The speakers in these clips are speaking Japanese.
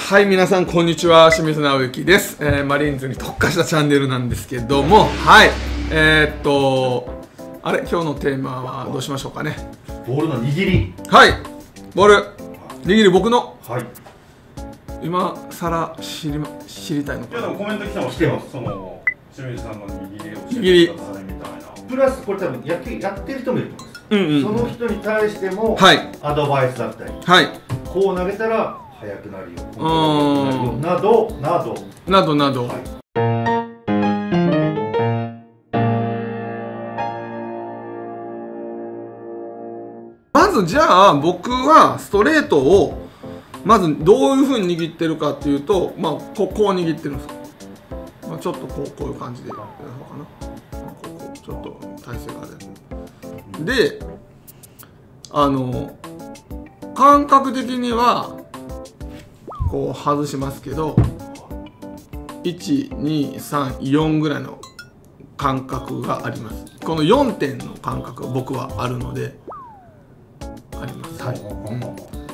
はい、皆さんこんにちは、清水直之です。マリーンズに特化したチャンネルなんですけども、はい、あれ、今日のテーマはどうしましょうかね。 ボールの握り。 はい、ボール握り、僕の、 はい。 今さら知りたいのかな。 いやでもコメント来てます。その清水さんの握りを教握りえてくださいみたいな。プラスこれ多分野球やってる人もいると思います。その人に対しても、 はい、 アドバイスだったり、 はい、 こう投げたら速くなるよ、コントロール良くなるよなどなどなど。 はい。 まずじゃあ僕はストレートをまずどういうふうに握ってるかっていうと、まあこう握ってるんですよ。まあ、ちょっとこういう感じでやるのかな。まあ、こうちょっと体勢があるで、感覚的にはこう外しますけど、1、2、3、4ぐらいの感覚があります。この4点の感覚が僕はあるのであります。はい。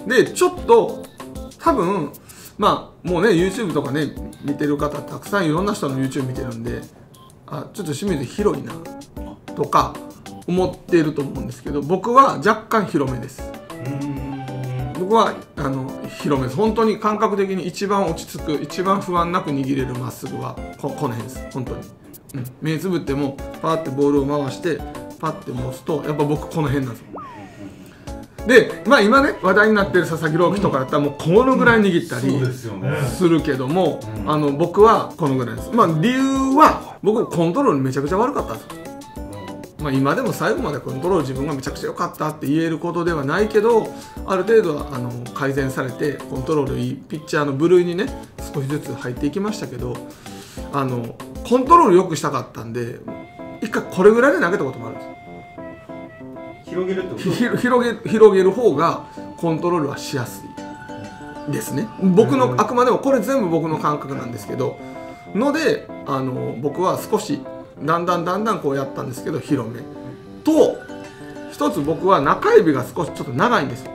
でちょっと多分まあもうね YouTube とかね見てる方たくさんいろんな人の YouTube 見てるんで、あ、ちょっと清水広いなとか思っていると思うんですけど、僕は若干広めです。僕は広めです。本当に感覚的に一番落ち着く、一番不安なく握れるまっすぐはこの辺です。本当に、目つぶってもパーってボールを回してパッて持つとやっぱ僕この辺なんですよ。で、まあ今ね話題になってる佐々木朗希とかだったらもうこのぐらい握ったりするけども、僕はこのぐらいです。まあ理由は僕コントロールめちゃくちゃ悪かったんですよ。まあ今でも最後までコントロール自分がめちゃくちゃ良かったって言えることではないけど、ある程度は改善されてコントロールいいピッチャーの部類にね少しずつ入っていきましたけど、コントロール良くしたかったんで一回これぐらいで投げたこともあるんですよ。 広げるってこと？ 広げる方がコントロールはしやすいですね。僕のあくまでもこれ全部僕の感覚なんですけどので、僕は少しだんだんこうやったんですけど広めと、一つ僕は中指が少しちょっと長いんですよ。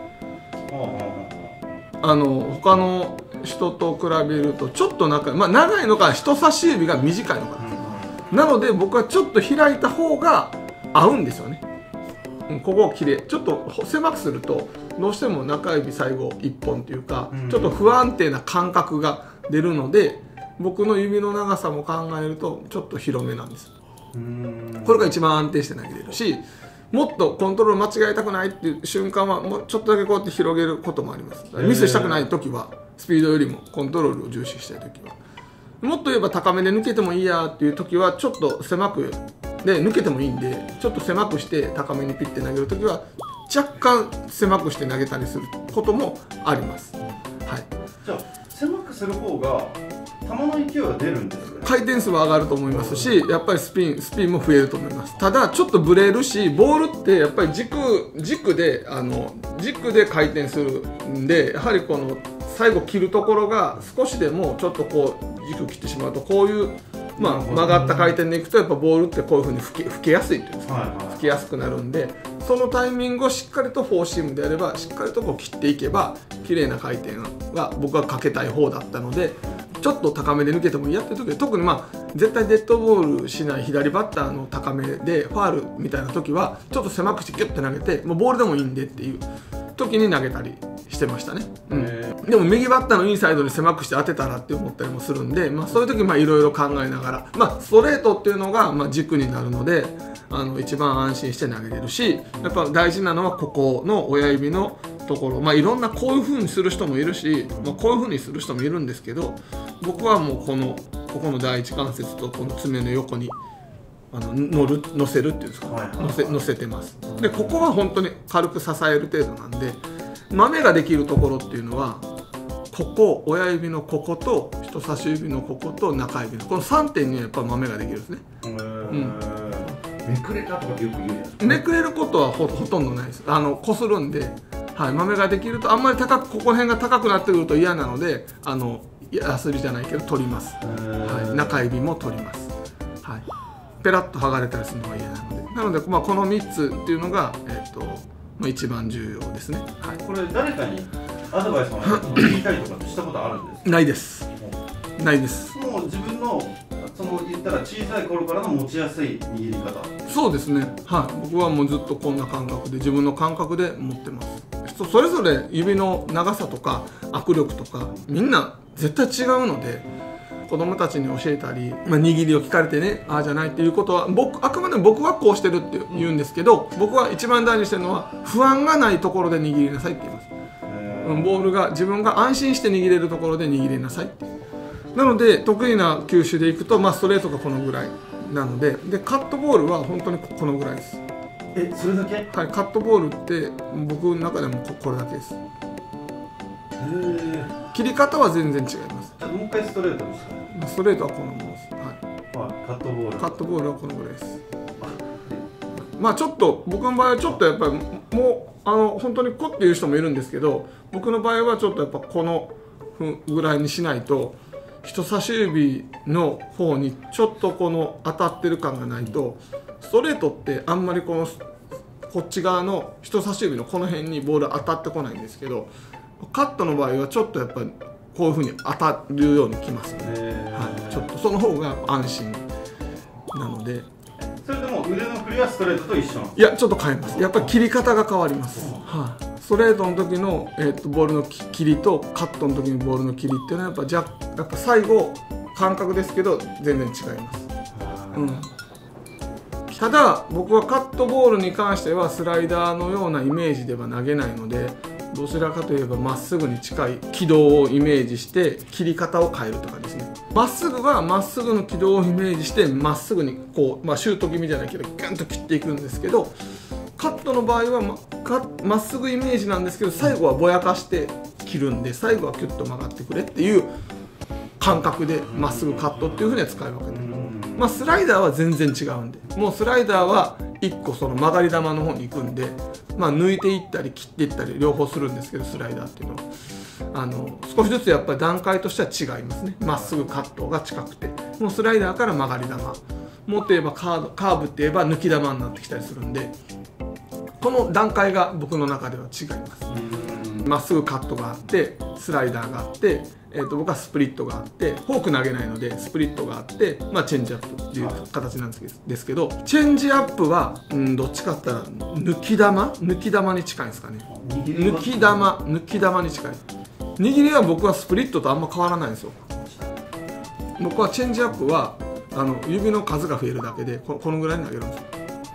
他の人と比べるとちょっと長いのか人差し指が短いのかな、なので僕はちょっと開いた方が合うんですよね。ここを切れちょっと狭くするとどうしても中指最後1本というかちょっと不安定な感覚が出るので、僕の指の長さも考えるとちょっと広めなんです。これが一番安定して投げれるし、もっとコントロール間違えたくないっていう瞬間はもうちょっとだけこうやって広げることもあります。ミスしたくない時はスピードよりもコントロールを重視したい時は、もっと言えば高めで抜けてもいいやっていう時はちょっと狭くで抜けてもいいんでちょっと狭くして高めにピッて投げる時は若干狭くして投げたりすることもあります。はい。 じゃあ狭くする方が球の勢いが出るんですかね。 回転数は上がると思いますし、やっぱりスピンも増えると思います。ただちょっとブレるし、ボールってやっぱり軸で回転するんで、やはりこの最後切るところが少しでもちょっとこう軸切ってしまうとこういう、曲がった回転でいくとやっぱボールってこういう風に吹けやすいというんですか、吹けやすくなるんで、そのタイミングをしっかりとフォーシームであればしっかりとこう切っていけば綺麗な回転が僕はかけたい方だったので、ちょっと高めで抜けてもいいやっていう時は特に絶対デッドボールしない左バッターの高めでファールみたいな時はちょっと狭くしてギュッて投げて、もうボールでもいいんでっていう時に投げたりしてましたね。でも右バッターのインサイドに狭くして当てたらって思ったりもするんで、そういう時いろいろ考えながら、ストレートっていうのが軸になるので一番安心して投げれるし、やっぱ大事なのはここの親指のところ、いろんなこういう風にする人もいるし、こういう風にする人もいるんですけど、僕はもうここの第一関節とこの爪の横に乗せるっていうんですか、乗せてます。でここは本当に軽く支える程度なんで、マメができるところっていうのはここ、親指のここと、人差し指のここと中指のこの3点にやっぱマメができるんですね。 めくれたとかよく言うじゃないですか。 めくれることは ほとんどないです。こするんで、マメができるとあんまりここら辺が高くなってくると嫌なので、ヤスリじゃないけど取ります。中指も取ります。ペラッと剥がれたりするのが嫌なので、この3つっていうのが一番重要ですね。 これ誰かにアドバイスを聞いたりとかしたことあるんですか？ ないです。ないです。 もう自分のその言ったら小さい頃からの持ちやすい握り方。 そうですね。はい。僕はもうずっとこんな感覚で自分の感覚で持ってます。それぞれ指の長さとか握力とかみんな絶対違うので、子供たちに教えたり、握りを聞かれてね、ああじゃないっていうことはあくまでも僕はこうしてるって言うんですけど、僕は一番大事にしてるのは不安がないところで握りなさいって言います。ボールが自分が安心して握れるところで握りなさいって。なので得意な球種でいくと、ストレートがこのぐらいなので、カットボールは本当にこのぐらいです。 それだけ？ はい、カットボールって僕の中でもこれだけです。切り方は全然違います。 もう一回ストレートですか？ ストレートはこのものです。 カットボール。 カットボールはこのぐらいです。ちょっと僕の場合はちょっとやっぱりもう本当にこっていう人もいるんですけど、僕の場合はちょっとやっぱこのぐらいにしないと、人差し指の方にちょっとこの当たってる感がないと、ストレートってあんまりこっち側の人差し指のこの辺にボール当たってこないんですけど、カットの場合はちょっとやっぱりこういう風に当たるようにきますね。はい、ちょっとその方が安心なので。 それでも腕の振りはストレートと一緒なんですか？ いや、ちょっと変えます。やっぱり切り方が変わります。はい、ストレートの時の、ボールの切りとカットの時のボールの切りっていうのはやっぱ最後感覚ですけど全然違います。ただ僕はカットボールに関してはスライダーのようなイメージでは投げないので、どちらかといえばまっすぐに近い軌道をイメージして切り方を変えるとかですね。まっすぐはまっすぐの軌道をイメージしてまっすぐにこう、シュート気味じゃないけどガンと切っていくんですけど、カットの場合はまっすぐイメージなんですけど、最後はぼやかして切るんで、最後はキュッと曲がってくれっていう感覚でまっすぐカットっていうふうには使い分けてる。スライダーは全然違うんで、もうスライダーは1個その曲がり球の方に行くんで、抜いていったり切っていったり両方するんですけど、スライダーっていうのは少しずつやっぱり段階としては違いますね。まっすぐカットが近くて、もうスライダーから曲がり球、もっと言えばカーブって言えば抜き球になってきたりするんで、この段階が僕の中では違います。まっすぐカットがあってスライダーがあって、僕はスプリットがあって、フォーク投げないのでスプリットがあって、チェンジアップっていう形なんですけど、チェンジアップは、どっちかって言ったら抜き球に近いんですかね。抜き球に近い。握りは僕はスプリットとあんま変わらないんですよ。僕はチェンジアップは指の数が増えるだけでこのぐらいに投げるんですよ。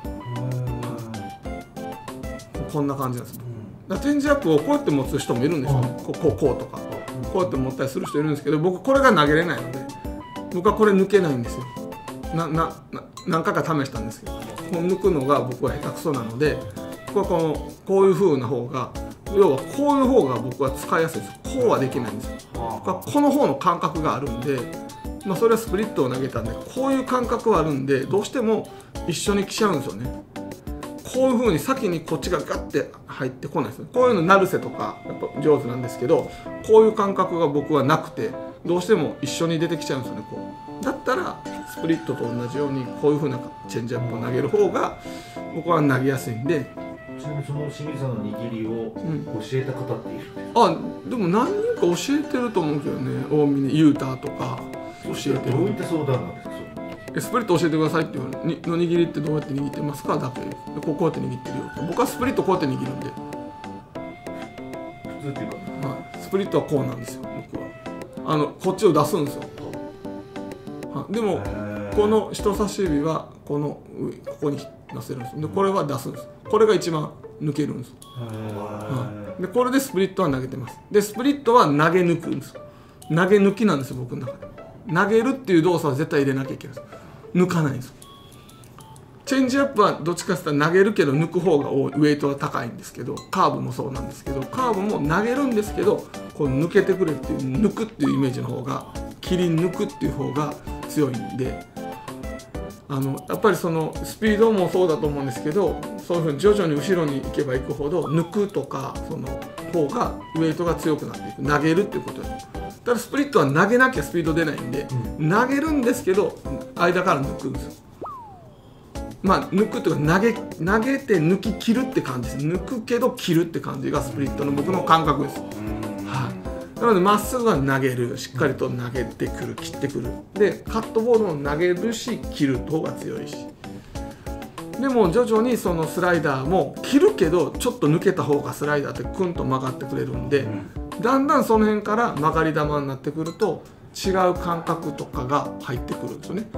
こんな感じなんです。だからチェンジアップをこうやって持つ人もいるんですよね。こうとかこうやって持ったりする人いるんですけど、僕これが投げれないので、僕はこれ抜けないんですよ。何回か試したんですけど、こう抜くのが僕は下手くそなので、こういう風な方が、要はこういう方が僕は使いやすいです。こうはできないんですよ。この方の感覚があるんで、それはスプリットを投げたんで、こういう感覚はあるんで、どうしても一緒に来ちゃうんですよね。こういう風に先にこっちがガッて入ってこないですね。こういうの成瀬とかやっぱ上手なんですけど、こういう感覚が僕はなくて、どうしても一緒に出てきちゃうんですよね。だったらスプリットと同じようにこういう風なチェンジアップを投げる方が僕は投げやすいんで。 ちなみにその清水さんの握りを教えた方っているんですか？でも何人か教えてると思うけどね。大峰雄太とか教えてる。 どういった相談なんですか？ スプリット教えてくださいっていうの握りってどうやって握ってますかだけで、こうやって握ってるよって。僕はスプリットこうやって握るんで。 普通っていうか、 スプリットはこうなんですよ。僕はこっちを出すんですよ。でもこの人差し指はここに乗せるんですよ。でこれは出すんです。これが一番抜けるんです。でこれでスプリットは投げてます。でスプリットは投げ抜くんです。投げ抜きなんですよ、僕の中で。投げるっていう動作は絶対入れなきゃいけないです。抜かないんです。チェンジアップはどっちかって言ったら投げるけど抜く方が多い、ウエイトが高いんですけど、カーブもそうなんですけど、カーブも投げるんですけど、こう抜けてくれっていう、抜くっていうイメージの方が、切り抜くっていう方が強いんで、やっぱりそのスピードもそうだと思うんですけど、そういうふうに徐々に後ろに行けば行くほど抜くとかその方がウエイトが強くなっていく。投げるっていうことです。ただスプリットは投げなきゃスピード出ないんで、投げるんですけど間から抜くんですよ。抜くというか投げて抜き切るって感じです。抜くけど切るって感じがスプリットの僕の感覚です。 なのでまっすぐは投げる、しっかりと投げてくる、切ってくる。でカットボールも投げるし切る方が強いし、でも徐々にそのスライダーも切るけどちょっと抜けた方がスライダーってクンと曲がってくれるんで、だんだんその辺から曲がり球になってくると違う感覚とかが入ってくるんですよね。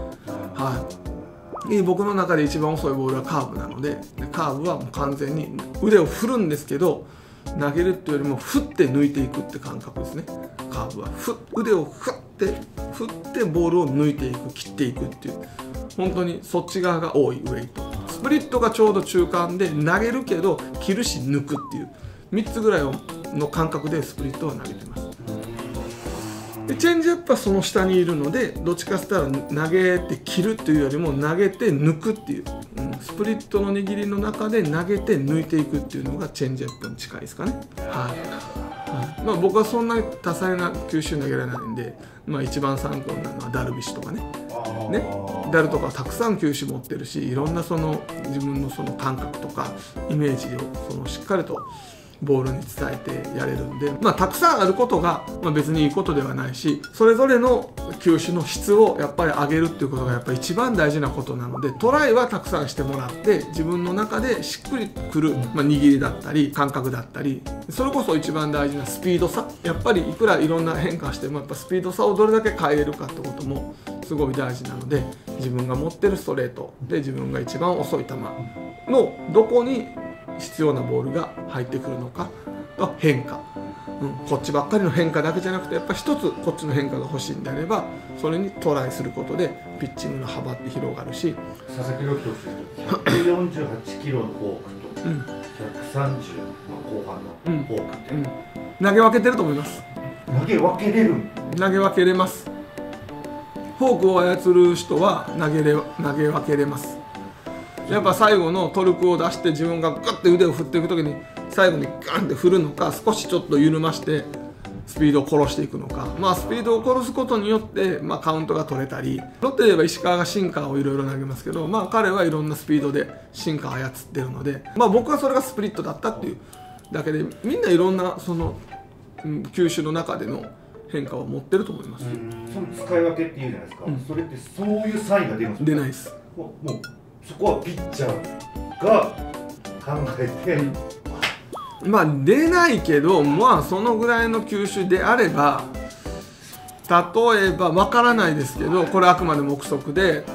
僕の中で一番遅いボールはカーブなので、カーブはもう完全に腕を振るんですけど、投げるっていうよりも振って抜いていくって感覚ですね。カーブは腕を振ってボールを抜いていく、切っていくっていう、本当にそっち側が多いウェイト。スプリットがちょうど中間で、投げるけど切るし抜くっていう3つぐらいの感覚でスプリットは投げてます。でチェンジアップはその下にいるので、どっちかって言ったら投げて切るっていうよりも投げて抜くっていう、スプリットの握りの中で投げて抜いていくっていうのがチェンジアップに近いですかね。僕はそんなに多彩な球種投げられないんで、一番参考になるのはダルビッシュとかね、ダルとかたくさん球種持ってるし、いろんなその自分のその感覚とかイメージをそのしっかりとボールに伝えてやれるんで、たくさんあることが、別にいいことではないし、それぞれの球種の質をやっぱり上げるっていうことがやっぱり一番大事なことなので、トライはたくさんしてもらって自分の中でしっくりくる、握りだったり感覚だったり、それこそ一番大事なスピード差、やっぱりいくらいろんな変化してもやっぱスピード差をどれだけ変えれるかってこともすごい大事なので、自分が持ってるストレートで自分が一番遅い球のどこに必要なボールが入ってくるのかと変化、こっちばっかりの変化だけじゃなくて、やっぱ一つこっちの変化が欲しいんであれば、それにトライすることでピッチングの幅って広がるし。 佐々木朗希投手148キロのフォークと、130後半のフォークって、 投げ分けてると思います。 投げ分けれる？ 投げ分けれます。フォークを操る人は投げ分けれます。やっぱ最後のトルクを出して自分がグッて腕を振っていくときに最後にガンって振るのか、少しちょっと緩ましてスピードを殺していくのか、スピードを殺すことによって、カウントが取れたり、ロッテで言えば石川がシンカーをいろいろ投げますけど、彼はいろんなスピードでシンカーを操ってるので、僕はそれがスプリットだったっていうだけで、みんないろんなその球種の中での変化を持ってると思います。 その使い分けっていうじゃないですか、それってそういうサインが出るんですか？ 出ないです。 もうそこはピッチャーが考えて、 出ないけど、そのぐらいの球種であれば、例えば分からないですけど、これあくまでも憶測で、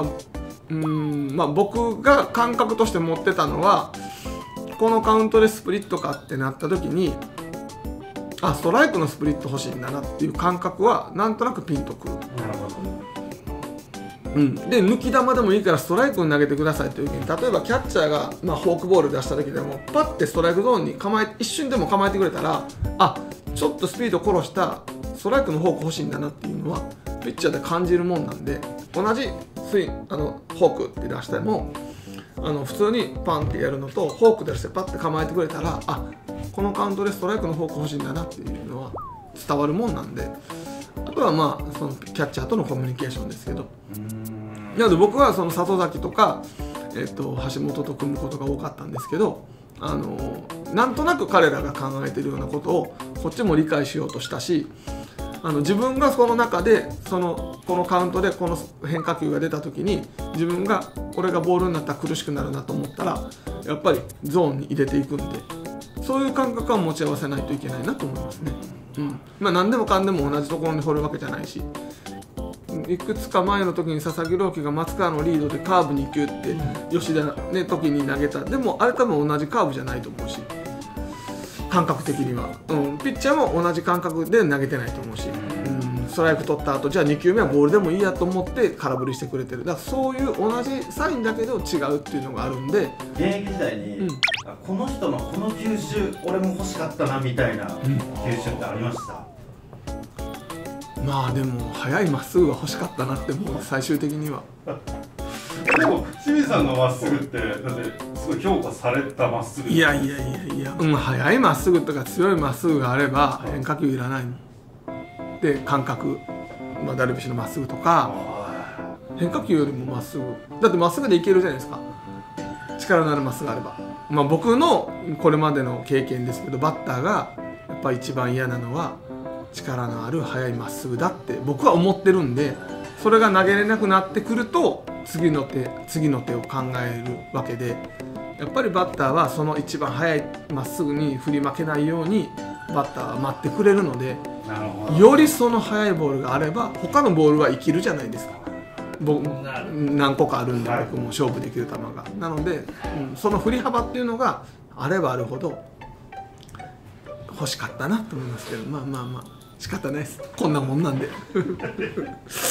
僕が感覚として持ってたのは、このカウントでスプリットかってなった時に、ストライクのスプリット欲しいんだなっていう感覚はなんとなくピンとくる。で抜き球でもいいからストライクに投げてくださいという時に、例えばキャッチャーが、フォークボール出した時でもパッてストライクゾーンに一瞬でも構えてくれたら、ちょっとスピード殺したストライクのフォーク欲しいんだなっていうのはピッチャーで感じるもんなんで、同じフォークって出しても普通にパンってやるのとフォーク出してパッて構えてくれたら、このカウントでストライクのフォーク欲しいんだなっていうのは伝わるもんなんで、あとはそのキャッチャーとのコミュニケーションですけど、なので僕はその里崎とか、橋本と組むことが多かったんですけど、なんとなく彼らが考えているようなことをこっちも理解しようとしたし、自分がその中でこのカウントでこの変化球が出た時に、自分がこれがボールになったら苦しくなるなと思ったらやっぱりゾーンに入れていくんで、そういう感覚は持ち合わせないといけないなと思いますね。何でもかんでも同じところに掘るわけじゃないし、いくつか前の時に佐々木朗希が松川のリードでカーブ2球って吉田の時に投げた、でもあれ多分同じカーブじゃないと思うし、感覚的には、ピッチャーも同じ感覚で投げてないと思うし、ストライク取った後じゃあ2球目はボールでもいいやと思って空振りしてくれてる。だからそういう同じサインだけど違うっていうのがあるんで、 現役時代に、この人のこの球種俺も欲しかったなみたいな球種ってありました？ でも速いまっすぐが欲しかったなって、もう最終的には。 でも清水さんのまっすぐってだってすごい評価されたまっすぐ。 いや、速いまっすぐとか強いまっすぐがあれば変化球いらないので、感覚、ダルビッシュのまっすぐとか変化球よりもまっすぐだってまっすぐでいけるじゃないですか、力のあるまっすぐあれば。僕のこれまでの経験ですけど、バッターがやっぱり一番嫌なのは力のある速いまっすぐだって僕は思ってるんで、それが投げれなくなってくると次の手を考えるわけで、やっぱりバッターはその一番速いまっすぐに振り負けないようにバッターは待ってくれるので、 なるほど。 よりその速いボールがあれば他のボールは生きるじゃないですか。僕何個かあるんで、僕も勝負できる球が。なので、その振り幅っていうのがあればあるほど欲しかったなと思いますけど、まあ仕方ないです、こんなもんなんで。